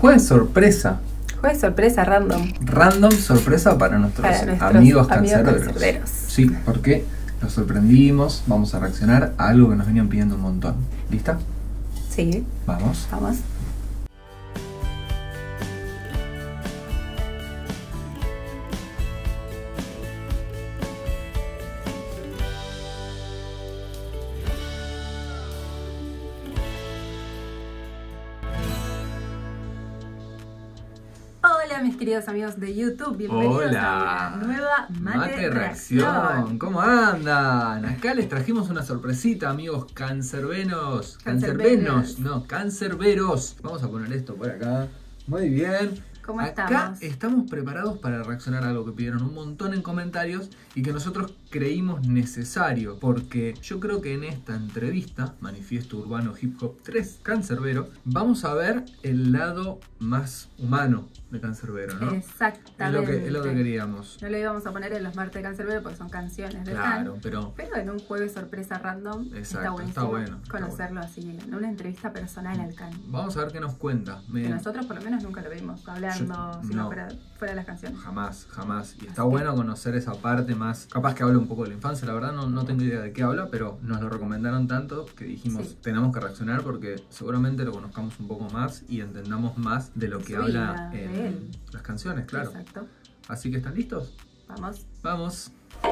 Jueves sorpresa. Jueves sorpresa, random. Random sorpresa para nuestros amigos cancerberos. Sí, porque los sorprendimos. Vamos a reaccionar a algo que nos venían pidiendo un montón. ¿Lista? Sí. Vamos. Vamos. Hola mis queridos amigos de YouTube, bienvenidos a una nueva Mate Reacción. ¿Cómo andan? Acá les trajimos una sorpresita, amigos cancerberos. Cancerberos. Vamos a poner esto por acá. Muy bien. ¿Cómo Acá estamos? estamos preparados para reaccionar a algo que pidieron un montón en comentarios y que nosotros creímos necesario, porque yo creo que en esta entrevista, Manifiesto Urbano Hip Hop 3 Cancerbero, vamos a ver el lado más humano de Cancerbero, ¿no? Exactamente. Es lo que queríamos. No lo íbamos a poner en los martes de Cancerbero porque son canciones de Claro, Can, pero en un jueves sorpresa random. Exacto, está está buenísimo bueno, conocerlo así, en una entrevista personal al Can. Vamos a ver qué nos cuenta. Que nosotros por lo menos nunca lo vimos hablando, sino no. fuera de las canciones. Jamás. Y está bueno conocer esa parte más. Capaz que habla un poco de la infancia, la verdad no tengo idea de qué habla, pero nos lo recomendaron tanto que dijimos, Sí. tenemos que reaccionar porque seguramente lo conozcamos un poco más y entendamos más de lo que Su habla vida, de en él. las canciones, claro. Exacto. Así que, ¿están listos? Vamos. Vamos.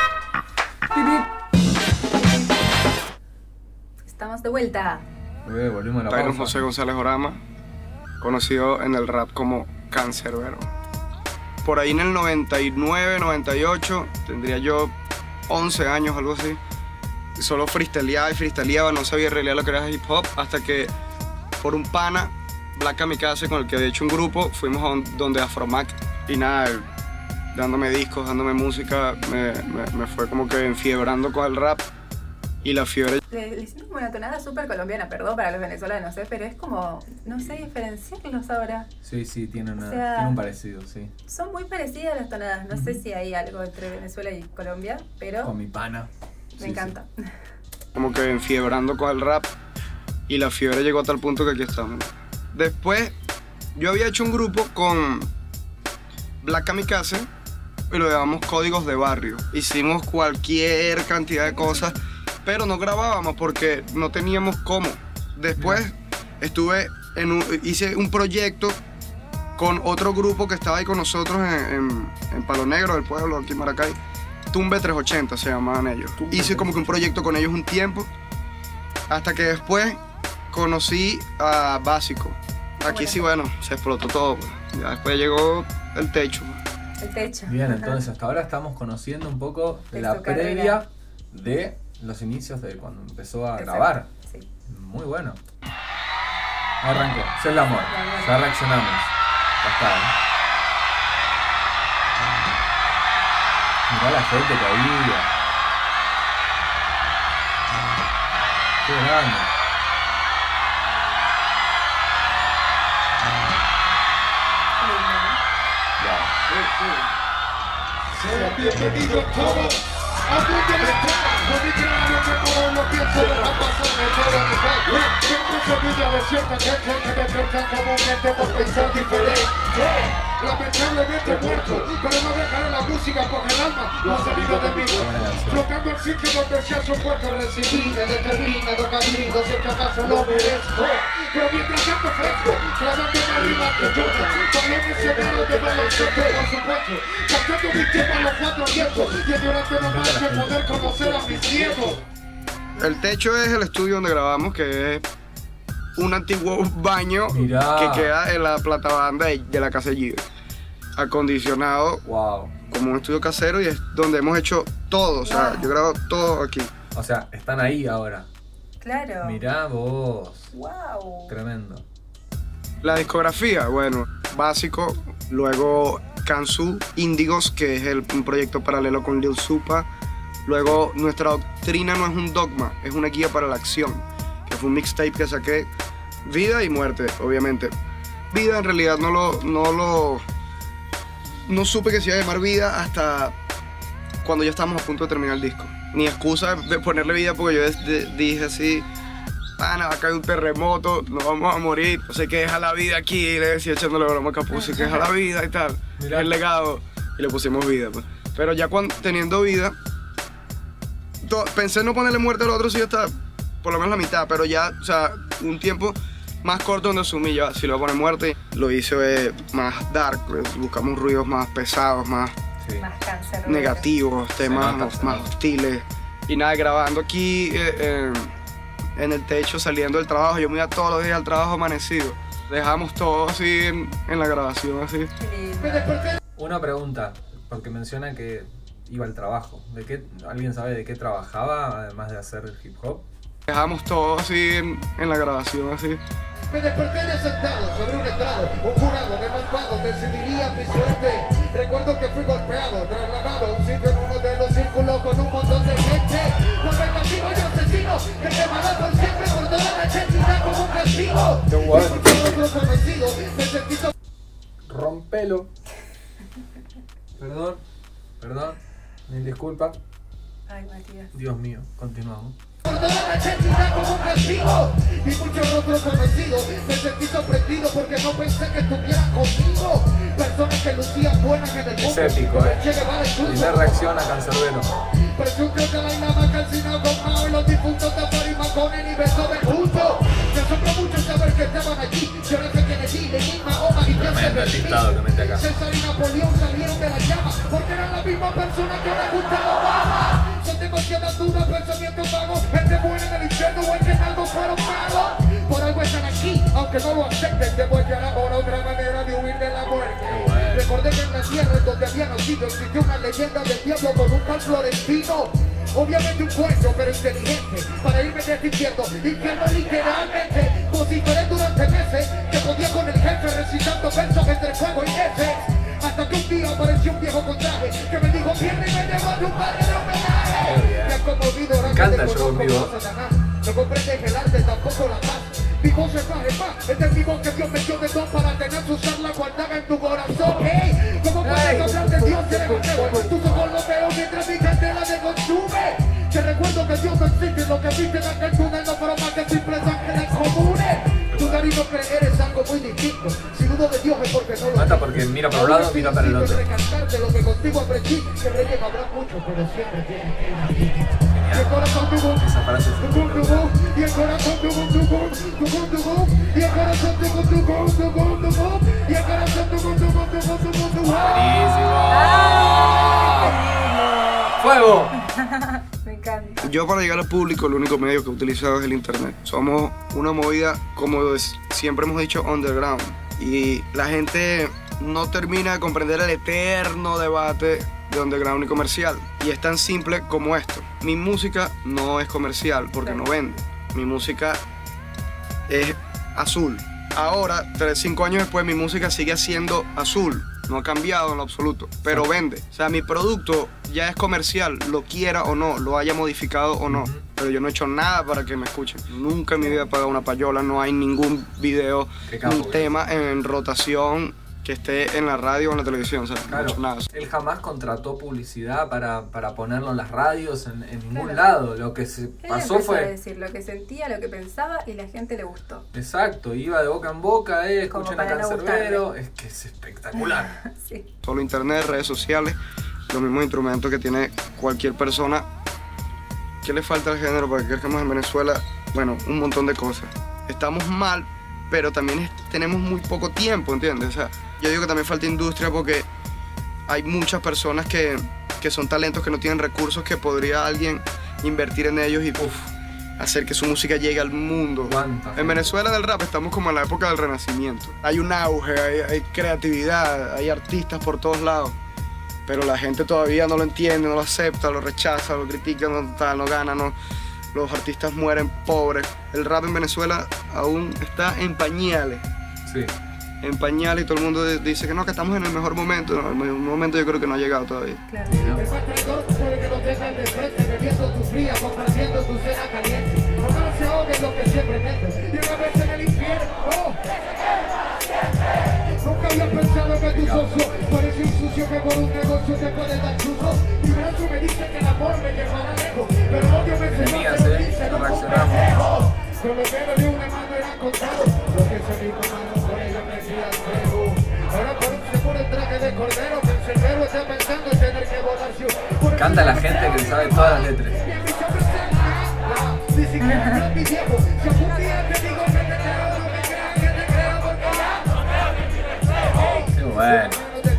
Estamos de vuelta. Volvimos a la Tyron pausa. José González Orama, conocido en el rap como Cancerbero. Por ahí en el 99, 98, tendría yo 11 años, algo así. Solo freestyleaba, no sabía en realidad lo que era hip hop, hasta que por un pana, Black Kamikaze, con el que había hecho un grupo, fuimos a donde Afromac y nada, dándome discos, dándome música, me fue como que enfiebrando con el rap y la fiebre. Le hicimos como una tonada súper colombiana, perdón para los venezolanos, pero es como, no sé diferenciarlos ahora. Sí, tienen O sea, tiene un parecido, sí. Son muy parecidas las tonadas, no sé si hay algo entre Venezuela y Colombia, pero Con mi pana. me encanta. Como que enfiebrando con el rap y la fiebre llegó a tal punto que aquí estamos. Después yo había hecho un grupo con Black Kamikaze y lo llamamos Códigos de Barrio. Hicimos cualquier cantidad de cosas, pero no grabábamos porque no teníamos cómo. Después hice un proyecto con otro grupo que estaba ahí con nosotros en Palo Negro, del pueblo, aquí en Maracay. Tumbe 380 se llamaban ellos. Hice como que un proyecto con ellos un tiempo, hasta que después conocí a Básico. Aquí sí, bueno, se explotó todo. Pues. Ya después llegó el techo. El techo. Bien, entonces hasta ahora estamos conociendo un poco De la su previa carrera. de los inicios de cuando empezó a Exacto. grabar. Sí. Muy bueno. Arrancó, es el amor. Ya reaccionamos. Ya está. Mirá la gente que había. Qué grande. Bienvenido todos a Mundo Mental, dominado que todo lo pienso de la pasada en todo mi país. Siempre se vida de cierta gente que me tratan comúnmente por pensar diferente. Lamentablemente muerto, pero no dejaré la música porque el alma no ha salido de mí. Flotando el sitio donde sea su puerto recibí, me determinado camino, si es que acaso lo merezco. Pero mientras tanto fresco, clavándome arriba que yo, también ese grado de baloncesto, por supuesto, sacando mi tiempo a los 4 vientos, y durante los más de poder conocer a mis nietos. El techo es el estudio donde grabamos, que es un antiguo baño Mirá. que queda en la platabanda de la casa de Gio. Acondicionado Wow. como un estudio casero y es donde hemos hecho todo. O sea, yo he grabado todo aquí. O sea, están ahí ahora. Claro. Mirá vos. Wow. Tremendo. La discografía, bueno, Básico, luego Kansu, Índigos, que es un proyecto paralelo con Lil Supa. Luego Nuestra Doctrina no es un dogma, es una guía para la acción, que fue un mixtape que saqué. Vida y Muerte, obviamente. Vida en realidad no supe que se iba a llamar Vida hasta cuando ya estábamos a punto de terminar el disco. Ni excusa de ponerle vida porque yo dije así, pana, va a caer un terremoto, nos vamos a morir, no sé qué, deja la vida aquí, y le decía echándole broma a Capuzzi, que deja la vida y tal, Mirá. el legado, y le pusimos vida, pues. Pero ya teniendo vida, pensé en no ponerle muerte al otro, sí, hasta por lo menos la mitad, pero ya, o sea, un tiempo más corto donde asumí, ya, si le voy a poner muerte, lo hice más dark, buscamos ruidos más pesados, más Sí. Más cáncer. negativos, temas nota, más hostiles. Y nada, grabando aquí en el techo, saliendo del trabajo, yo me iba todos los días al trabajo amanecido. Dejamos todo así en la grabación, así. Una pregunta, porque menciona que iba al trabajo. ¿Alguien sabe de qué trabajaba, además de hacer hip hop? Dejamos todo así en la grabación, así. Me desperté de sentado sobre un estrado, un jurado de malvados decidiría mi suerte. Recuerdo que fui golpeado, trasladado a un sitio en uno de los círculos con un montón de gente. Con vengativo y asesino, que te mató por siempre por toda la eternidad como un castigo. Qué bueno. Otro conocido, me sentí Rompelo. Perdón, mil disculpas. Ay, Matías. Dios mío, continuamos. por toda la eternidad como un castigo. Y muchos rostros conocidos, me sentí sorprendido porque no pensé que estuvieran conmigo. Personas que lucían buenas en el mundo. Es épico, Che Guevara incluso. Primer reacción a Cancerbero. Pero yo creo que bailaba calcinado con Mao y los difuntos de París con el beso del mundo. Me asombró mucho saber que estaban allí. Yo no sé quién es Lenin, Mahoma y Tremendo el listado que mete acá. César y Napoleón salieron de la llama porque eran la misma persona que le gustaba Obama. Son demasiadas dudas, pensamientos vagos. El que muere en el infierno o el que en algo fueron malos. Por algo están aquí, aunque no lo acepten. Demuestran por otra manera de huir de la muerte. Recordé que en la tierra en donde había nacido existió una leyenda del diablo con un tal florentino. Obviamente un cuento, pero inteligente, para irme desintiendo, infierno literalmente. Vociferé durante meses, que podía con el jefe recitando versos entre fuego y heces. Hasta que un día apareció un viejo con traje, que me dijo pierna y me llevó de un padre de homenaje. Me ha conmovido, ahora encanta que el show en vivo. no comprende que el arte tampoco la paz. Mi voz es más, es mi voz que Dios me dio de don para tener su charla guardada en tu corazón. Hey, ¿cómo puedes hablar de Dios si eres un tus ojos lo veo mientras mi candela te consume. Te recuerdo que Dios no existe, lo que viste en aquel túnel no fueron más que simples ángeles comunes. Tu nariz no creer eres algo muy distinto. Si dudo de Dios es porque no lo Mata sé. porque mira para un lado, mira para el otro. Recantarte lo que contigo aprendí, que reyes habrá mucho, pero siempre tienes que ir. Y el corazón tuvo, Esa frase es y el corazón tuvo, y el corazón tuvo, y el corazón tuvo. ¡Fuego! Me encanta. Yo para llegar al público el único medio que he utilizado es el internet. Somos una movida, como siempre hemos dicho, underground. Y la gente no termina de comprender el eterno debate de underground y comercial. Y es tan simple como esto. Mi música no es comercial porque no vende. Mi música es azul. Ahora, 5 años después, mi música sigue siendo azul. No ha cambiado en lo absoluto, pero vende. O sea, mi producto ya es comercial, lo quiera o no, lo haya modificado o no. Pero yo no he hecho nada para que me escuchen. Nunca en mi vida he pagado una payola, no hay ningún video, ni tema en rotación que esté en la radio o en la televisión. O sea, no he hecho nada. Él jamás contrató publicidad para ponerlo en las radios, en ningún Claro. lado. Lo que se Él pasó empezó a fue... decir lo que sentía, lo que pensaba y la gente le gustó. Exacto, iba de boca en boca, Como escuchen a para no Cancerbero. Es que es espectacular. Sí. Solo internet, redes sociales, los mismos instrumentos que tiene cualquier persona. ¿Qué le falta al género para que crezcamos en Venezuela? Bueno, un montón de cosas. Estamos mal, pero también tenemos muy poco tiempo, ¿entiendes? O sea, yo digo que también falta industria porque hay muchas personas que son talentos que no tienen recursos que podría alguien invertir en ellos y hacer que su música llegue al mundo. ¿Cuánta? En Venezuela del rap estamos como en la época del Renacimiento. Hay un auge, hay creatividad, hay artistas por todos lados. Pero la gente todavía no lo entiende, no lo acepta, lo rechaza, lo critica, no gana, los artistas mueren pobres. El rap en Venezuela aún está en pañales. Sí. En pañales y todo el mundo dice que no, que estamos en el mejor momento. No, el mejor momento yo creo que no ha llegado todavía. Claro. El traidor puede que no tengan de frente, bebiendo tu fría, compartiendo tu cena caliente. Ojalá se ahogue lo que siempre metes, y una vez en el infierno. Nunca había pensado que tu socio parece un sucio que por un negocio te puede dar chuzo. Y brazo me dice que el amor me llevará lejos, pero odio me enseñó que lo dice, no complejo. Colombiano de una mano era contado. Lo que se dijo mano por ella me decía el Perú. Ahora por un seguro el traje de cordero. Que el cerbero está pensando en tener que volar su. Canta la gente que sabe todas las letras. Ni siquiera era mi viejo. Si algún día te digo que te creo, no me creas que te creo porque ya. Qué bueno.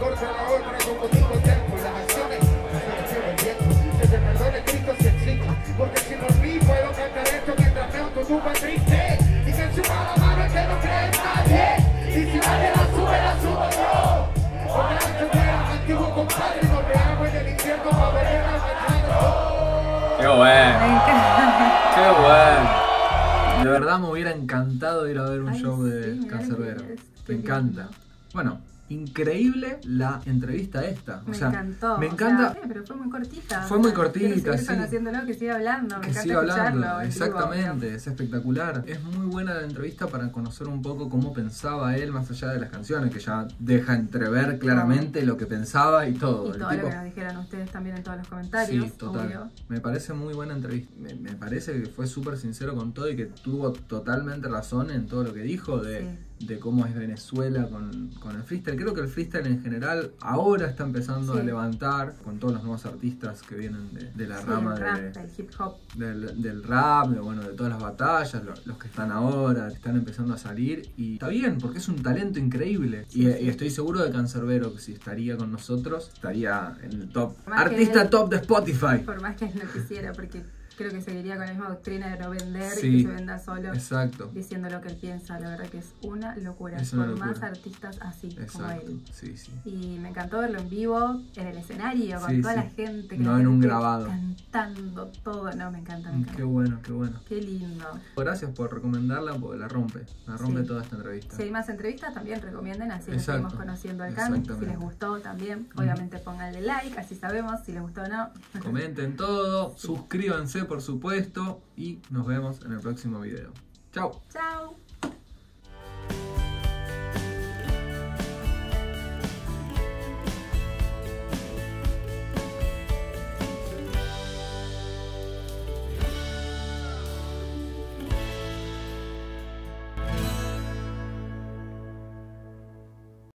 Porque si por mí puedo cantar esto mientras veo tu tuba triste. Y que encima la mano es que no cree nadie. Y si nadie la subo yo. Porque antes era antiguo compadre y nos veamos en el infierno para ver a matar. Qué bueno. Me encanta. Qué bueno. De verdad me hubiera encantado ir a ver un Ay, show de sí, mirá Canserbero. que es, Me qué encanta. lindo. Bueno, increíble la entrevista esta. Me O sea, encantó. Me o encanta. sea, pero fue muy cortita. Fue muy O sea, quiero cortita, seguir sí. conociéndolo, que siga hablando. Me Que encanta siga hablando, escucharlo. en vivo, exactamente, es espectacular. Es muy buena la entrevista para conocer un poco cómo pensaba él más allá de las canciones, que ya deja entrever claramente lo que pensaba y todo. Y El todo tipo, lo que nos dijeron ustedes también en todos los comentarios. sí, total. Obvio. Me parece muy buena entrevista. Me parece que fue súper sincero con todo y que tuvo totalmente razón en todo lo que dijo de cómo es Venezuela con el freestyle. Creo que el freestyle en general ahora está empezando a Sí. levantar con todos los nuevos artistas que vienen de la Sí, rama el rap, el hip hop. del rap, de todas las batallas, los que están ahora, están empezando a salir y está bien, porque es un talento increíble. Sí, y, sí. y estoy seguro de Canserbero que si estaría con nosotros, estaría en el top. Más que Artista él. top de Spotify. Por más que él no quisiera, porque creo que seguiría con la misma doctrina de no vender Sí. y que se venda solo. Exacto. Diciendo lo que él piensa, la verdad que es una locura. Es una Por locura. más artistas así como Exacto. él. Sí, sí. Y me encantó verlo en vivo, en el escenario, con Sí, toda sí. la gente. Que No la en un gente grabado. Cantando todo. No, me encanta, me encanta. Qué bueno, qué bueno. Qué lindo. Gracias por recomendarla porque la rompe Sí. toda esta entrevista. Si hay más entrevistas, también recomienden, así lo Exacto. seguimos conociendo al Can. Si Exactamente. les gustó también, obviamente pónganle like, así sabemos si les gustó o no. Comenten todo, suscríbanse por supuesto y nos vemos en el próximo video. Chao. Chao.